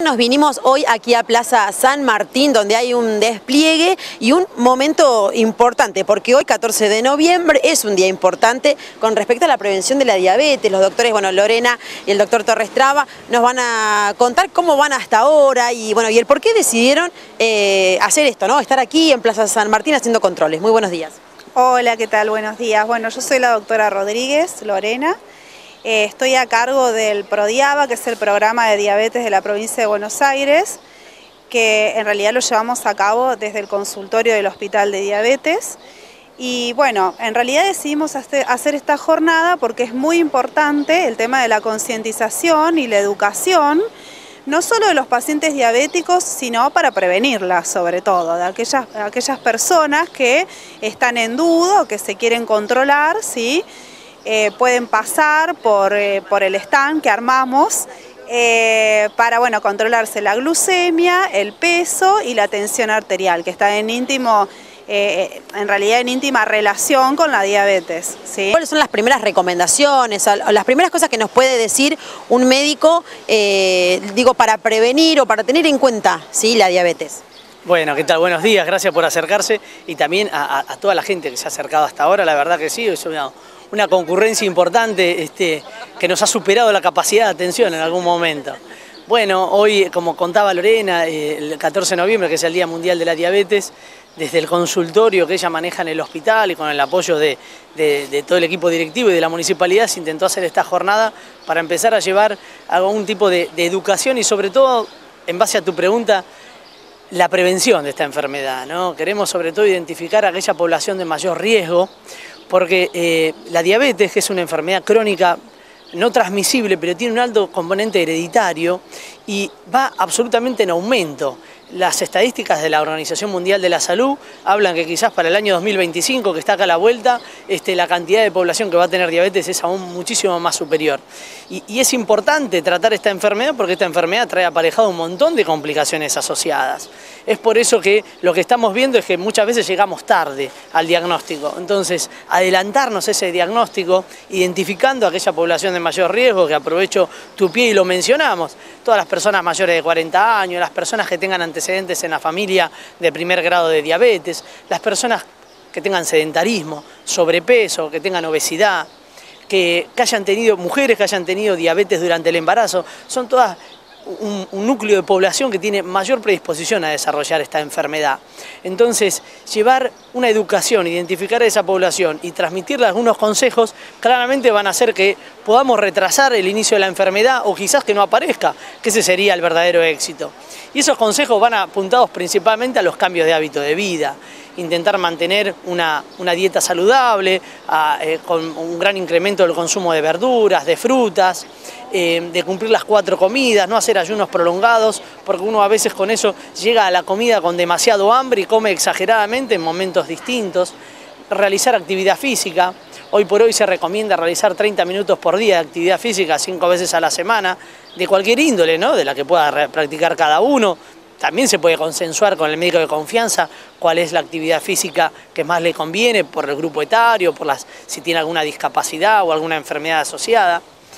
Nos vinimos hoy aquí a Plaza San Martín, donde hay un despliegue y un momento importante, porque hoy, 14 de noviembre, es un día importante con respecto a la prevención de la diabetes. Los doctores, Lorena y el doctor Torres Traba, nos van a contar cómo van hasta ahora y el por qué decidieron hacer esto, ¿no? Estar aquí en Plaza San Martín haciendo controles. Muy buenos días. Hola, ¿qué tal? Buenos días. Bueno, yo soy la doctora Rodríguez, Lorena. Estoy a cargo del PRODIABA, que es el programa de diabetes de la provincia de Buenos Aires, que en realidad lo llevamos a cabo desde el consultorio del Hospital de Diabetes. Y bueno, en realidad decidimos hacer esta jornada porque es muy importante el tema de la concientización y la educación, no solo de los pacientes diabéticos, sino para prevenirla, sobre todo, de aquellas personas que están en duda o que se quieren controlar, ¿sí? Pueden pasar por el stand que armamos para controlarse la glucemia, el peso y la tensión arterial, que está en íntima relación con la diabetes, ¿sí? ¿Cuáles son las primeras recomendaciones, las primeras cosas que nos puede decir un médico, para prevenir o para tener en cuenta, ¿sí?, la diabetes? Bueno, ¿qué tal? Buenos días, gracias por acercarse y también a toda la gente que se ha acercado hasta ahora, la verdad que sí, es una concurrencia importante que nos ha superado la capacidad de atención en algún momento. Bueno, hoy, como contaba Lorena, el 14 de noviembre, que es el Día Mundial de la Diabetes, desde el consultorio que ella maneja en el hospital y con el apoyo de todo el equipo directivo y de la municipalidad, se intentó hacer esta jornada para empezar a llevar algún tipo de educación y sobre todo, en base a tu pregunta, la prevención de esta enfermedad, ¿no? Queremos sobre todo identificar a aquella población de mayor riesgo, porque la diabetes, que es una enfermedad crónica no transmisible, pero tiene un alto componente hereditario y va absolutamente en aumento. Las estadísticas de la Organización Mundial de la Salud hablan que quizás para el año 2025, que está acá a la vuelta, la cantidad de población que va a tener diabetes es aún muchísimo más superior. Y es importante tratar esta enfermedad porque esta enfermedad trae aparejado un montón de complicaciones asociadas. Es por eso que lo que estamos viendo es que muchas veces llegamos tarde al diagnóstico. Entonces, adelantarnos ese diagnóstico, identificando a aquella población de mayor riesgo, que aprovecho tu pie y lo mencionamos, todas las personas mayores de 40 años, las personas que tengan antecedentes en la familia de primer grado de diabetes, las personas que tengan sedentarismo, sobrepeso, que tengan obesidad, que hayan tenido, mujeres que hayan tenido diabetes durante el embarazo, son todas un núcleo de población que tiene mayor predisposición a desarrollar esta enfermedad. Entonces, llevar una educación, identificar a esa población y transmitirle algunos consejos, claramente van a hacer que podamos retrasar el inicio de la enfermedad o quizás que no aparezca, que ese sería el verdadero éxito. Y esos consejos van apuntados principalmente a los cambios de hábito de vida, intentar mantener una dieta saludable, con un gran incremento del consumo de verduras, de frutas, de cumplir las 4 comidas, no hacer ayunos prolongados, porque uno a veces con eso llega a la comida con demasiado hambre y come exageradamente en momentos distintos. Realizar actividad física. Hoy por hoy se recomienda realizar 30 minutos por día de actividad física 5 veces a la semana, de cualquier índole, ¿no?, de la que pueda practicar cada uno. También se puede consensuar con el médico de confianza cuál es la actividad física que más le conviene por el grupo etario, si tiene alguna discapacidad o alguna enfermedad asociada.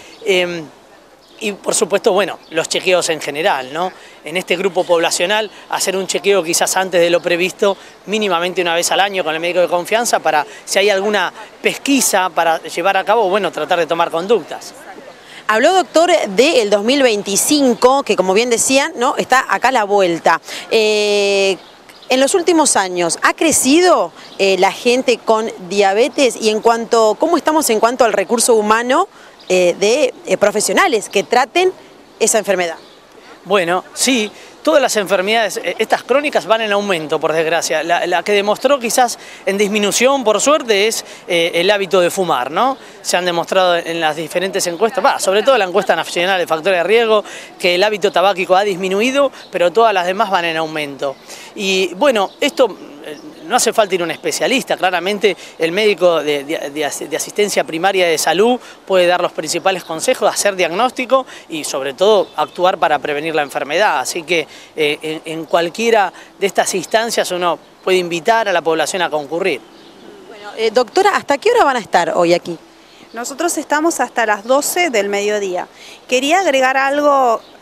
Y por supuesto, los chequeos en general, ¿no? En este grupo poblacional, hacer un chequeo quizás antes de lo previsto, mínimamente una vez al año con el médico de confianza, para si hay alguna pesquisa para llevar a cabo, tratar de tomar conductas. Habló, doctor, del 2025, que como bien decían, ¿no?, está acá a la vuelta. En los últimos años, ¿ha crecido la gente con diabetes? Y ¿cómo estamos en cuanto al recurso humano de profesionales que traten esa enfermedad? Bueno, sí. Todas las enfermedades, estas crónicas, van en aumento, por desgracia. La que demostró quizás en disminución, por suerte, es el hábito de fumar, ¿no? Se han demostrado en las diferentes encuestas, sobre todo la encuesta nacional de factores de riesgo, que el hábito tabáquico ha disminuido, pero todas las demás van en aumento. Y esto no hace falta ir a un especialista, claramente el médico de asistencia primaria de salud puede dar los principales consejos, hacer diagnóstico y sobre todo actuar para prevenir la enfermedad. Así que en cualquiera de estas instancias uno puede invitar a la población a concurrir. Bueno, doctora, ¿hasta qué hora van a estar hoy aquí? Nosotros estamos hasta las 12 del mediodía. Quería agregar algo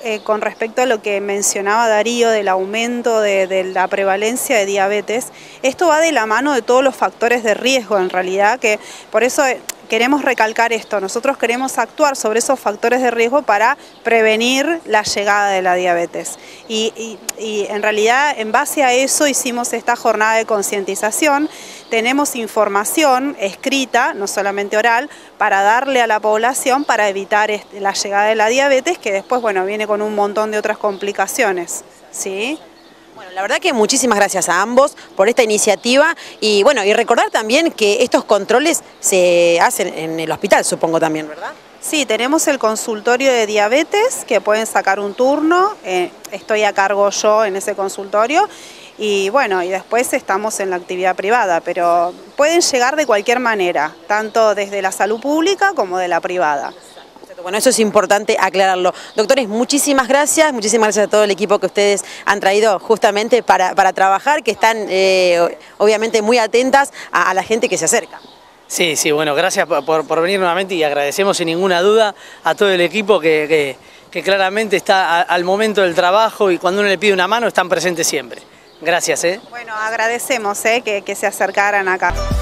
con respecto a lo que mencionaba Darío del aumento de la prevalencia de diabetes, esto va de la mano de todos los factores de riesgo en realidad, que por eso queremos recalcar esto, nosotros queremos actuar sobre esos factores de riesgo para prevenir la llegada de la diabetes. Y en realidad en base a eso hicimos esta jornada de concientización, tenemos información escrita, no solamente oral, para darle a la población para evitar la llegada de la diabetes, que después, bueno, viene con un montón de otras complicaciones, ¿sí? Bueno, la verdad que muchísimas gracias a ambos por esta iniciativa y bueno, y recordar también que estos controles se hacen en el hospital, supongo también, ¿verdad? Sí, tenemos el consultorio de diabetes, que pueden sacar un turno, estoy a cargo yo en ese consultorio, y bueno, y después estamos en la actividad privada, pero pueden llegar de cualquier manera, tanto desde la salud pública como de la privada. Bueno, eso es importante aclararlo. Doctores, muchísimas gracias a todo el equipo que ustedes han traído justamente para trabajar, que están obviamente muy atentas a la gente que se acerca. Sí, bueno, gracias por venir nuevamente y agradecemos sin ninguna duda a todo el equipo que claramente está al momento del trabajo y cuando uno le pide una mano están presentes siempre. Gracias. Bueno, agradecemos que se acercaran acá.